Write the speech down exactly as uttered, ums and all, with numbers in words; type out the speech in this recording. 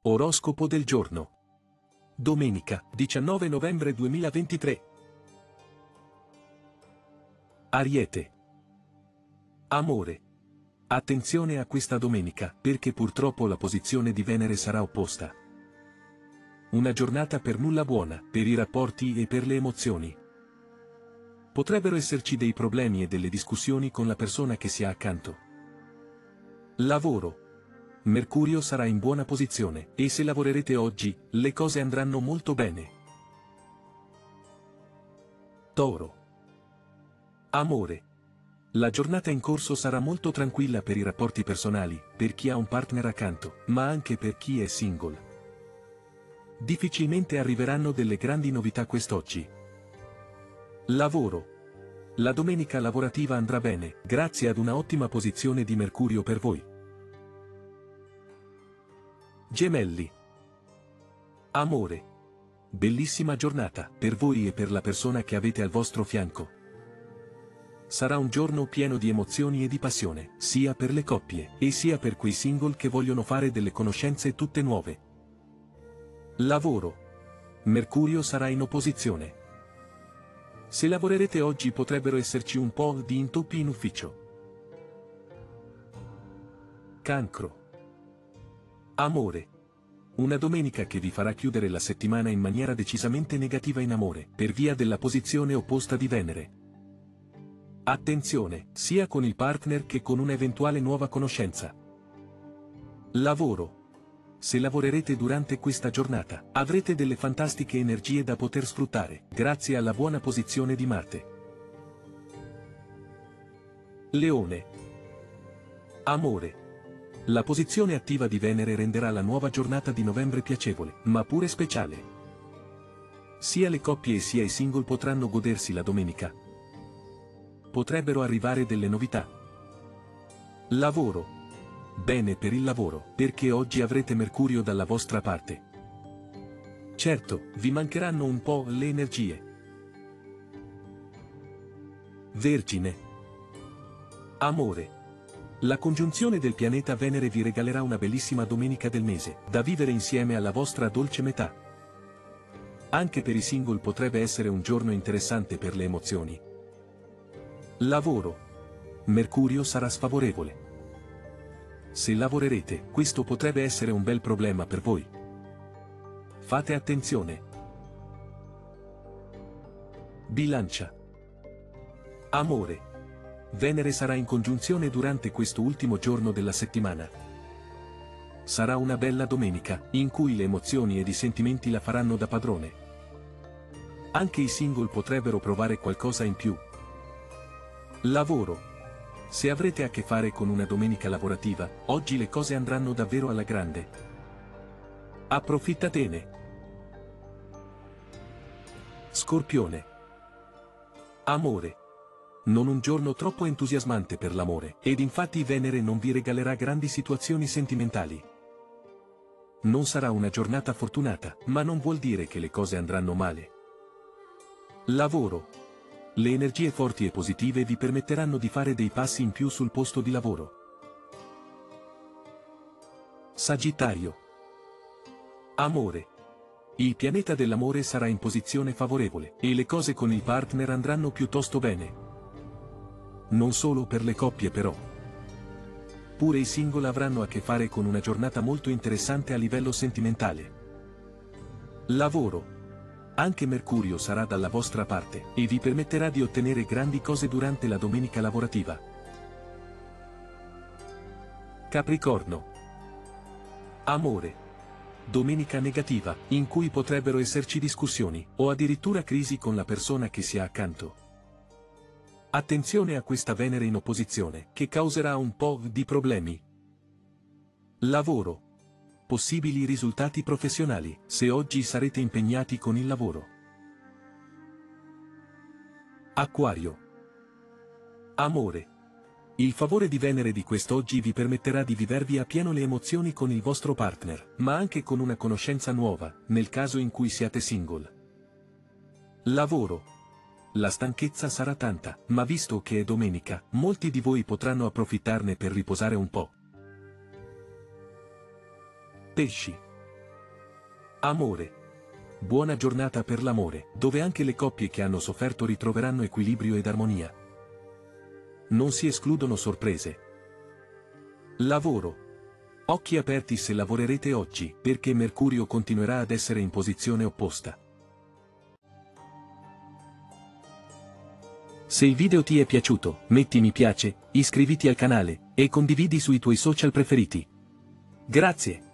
Oroscopo del giorno. Domenica, diciannove novembre duemilaventitré. Ariete. Amore. Attenzione a questa domenica, perché purtroppo la posizione di Venere sarà opposta. Una giornata per nulla buona, per i rapporti e per le emozioni. Potrebbero esserci dei problemi e delle discussioni con la persona che si ha accanto. Lavoro. Mercurio sarà in buona posizione, e se lavorerete oggi, le cose andranno molto bene. Toro. Amore. La giornata in corso sarà molto tranquilla per i rapporti personali, per chi ha un partner accanto, ma anche per chi è single. Difficilmente arriveranno delle grandi novità quest'oggi. Lavoro. La domenica lavorativa andrà bene, grazie ad una ottima posizione di Mercurio per voi. Gemelli. Amore. Bellissima giornata, per voi e per la persona che avete al vostro fianco. Sarà un giorno pieno di emozioni e di passione, sia per le coppie, e sia per quei single che vogliono fare delle conoscenze tutte nuove. Lavoro. Mercurio sarà in opposizione. Se lavorerete oggi potrebbero esserci un po' di intoppi in ufficio. Cancro. Amore. Una domenica che vi farà chiudere la settimana in maniera decisamente negativa in amore, per via della posizione opposta di Venere. Attenzione, sia con il partner che con un'eventuale nuova conoscenza. Lavoro. Se lavorerete durante questa giornata, avrete delle fantastiche energie da poter sfruttare, grazie alla buona posizione di Marte. Leone. Amore. La posizione attiva di Venere renderà la nuova giornata di novembre piacevole, ma pure speciale. Sia le coppie sia i single potranno godersi la domenica. Potrebbero arrivare delle novità. Lavoro. Bene per il lavoro, perché oggi avrete Mercurio dalla vostra parte. Certo, vi mancheranno un po' le energie. Vergine. Amore. La congiunzione del pianeta Venere vi regalerà una bellissima domenica del mese, da vivere insieme alla vostra dolce metà. Anche per i single potrebbe essere un giorno interessante per le emozioni. Lavoro. Mercurio sarà sfavorevole. Se lavorerete, questo potrebbe essere un bel problema per voi. Fate attenzione. Bilancia. Amore. Venere sarà in congiunzione durante questo ultimo giorno della settimana. Sarà una bella domenica, in cui le emozioni ed i sentimenti la faranno da padrone. Anche i single potrebbero provare qualcosa in più. Lavoro. Se avrete a che fare con una domenica lavorativa, oggi le cose andranno davvero alla grande. Approfittatene. Scorpione. Amore. Non un giorno troppo entusiasmante per l'amore, ed infatti Venere non vi regalerà grandi situazioni sentimentali. Non sarà una giornata fortunata, ma non vuol dire che le cose andranno male. Lavoro. Le energie forti e positive vi permetteranno di fare dei passi in più sul posto di lavoro. Sagittario. Amore. Il pianeta dell'amore sarà in posizione favorevole, e le cose con il partner andranno piuttosto bene. Non solo per le coppie però. Pure i single avranno a che fare con una giornata molto interessante a livello sentimentale. Lavoro. Anche Mercurio sarà dalla vostra parte, e vi permetterà di ottenere grandi cose durante la domenica lavorativa. Capricorno. Amore. Domenica negativa, in cui potrebbero esserci discussioni, o addirittura crisi con la persona che si ha accanto. Attenzione a questa Venere in opposizione, che causerà un po' di problemi. Lavoro. Possibili risultati professionali, se oggi sarete impegnati con il lavoro. Acquario. Amore. Il favore di Venere di quest'oggi vi permetterà di vivervi a pieno le emozioni con il vostro partner, ma anche con una conoscenza nuova, nel caso in cui siate single. Lavoro. La stanchezza sarà tanta, ma visto che è domenica, molti di voi potranno approfittarne per riposare un po'. Pesci. Amore. Buona giornata per l'amore, dove anche le coppie che hanno sofferto ritroveranno equilibrio ed armonia. Non si escludono sorprese. Lavoro. Occhi aperti se lavorerete oggi, perché Mercurio continuerà ad essere in posizione opposta. Se il video ti è piaciuto, metti mi piace, iscriviti al canale, e condividi sui tuoi social preferiti. Grazie!